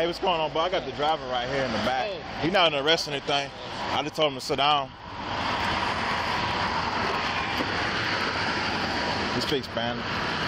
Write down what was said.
Hey, what's going on, bro? I got the driver right here in the back. He's not in the arrest or anything. I just told him to sit down. He speaks Spanish.